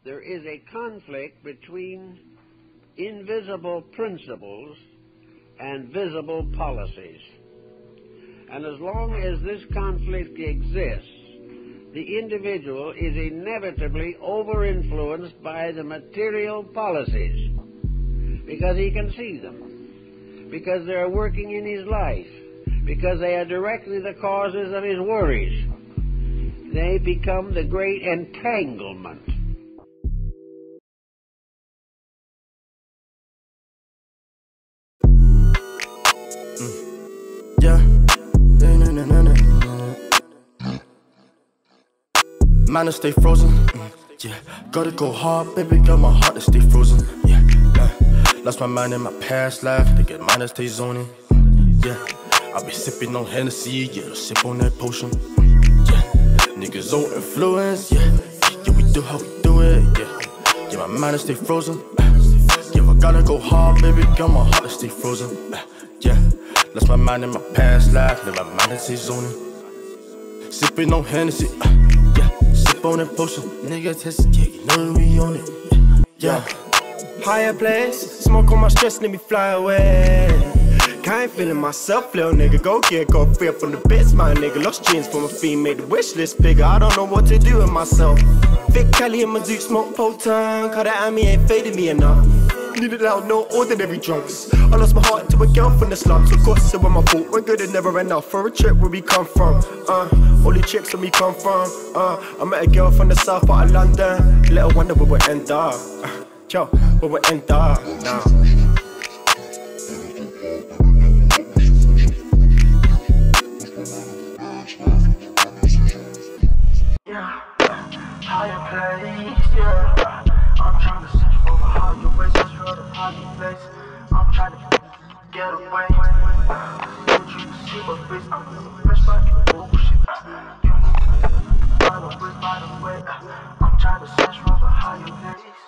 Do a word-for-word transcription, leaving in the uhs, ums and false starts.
there is a conflict between invisible principles and visible policies. And as long as this conflict exists, the individual is inevitably over-influenced by the material policies because he can see them, because they are working in his life, because they are directly the causes of his worries. They become the great entanglement. Mm. Yeah. Na, na, na, na, na. Man, I stay frozen. Mm. Yeah. Gotta go hard, baby, got my heart to stay frozen. Yeah. Yeah. Lost my mind in my past life, to get mine to stay zoning. Yeah. I be sipping on Hennessy, yeah, sip on that potion. Yeah. Niggas old influence, yeah. Yeah, we do how we do it, yeah. Yeah, my mind to stay frozen. Yeah, I gotta go hard, baby, got my heart to stay frozen. Yeah. Lost my mind in my past life, let my mind to stay zoning. Sipping on Hennessy, uh, yeah. Sip on that potion, niggas hesitate, you know we on it. Yeah. Higher place, smoke on my stress, let me fly away. Can't feeling myself, little nigga. Go get, go free up on the bits, my nigga. Lost jeans from a fiend, made the wish list bigger. I don't know what to do with myself. Vic Cali in my Duke, smoke potent. Cause that Ami ain't faded me enough. Needed out, no ordinary drunks. I lost my heart to a girl from the slums. Of course, it was my fault. We're good and never enough for a trip where we come from. Uh, only chicks where we come from. Uh, I met a girl from the south part of London. Little wonder where we'll end up. Uh, yo, where we'll end up now. Yeah, higher place, yeah. I'm trying to search for a higher way, search for the higher place. I'm trying to get away. Don't you see my face? I'm fresh by the bullshit. You need to find a way, find a way. I'm trying to search for a higher place.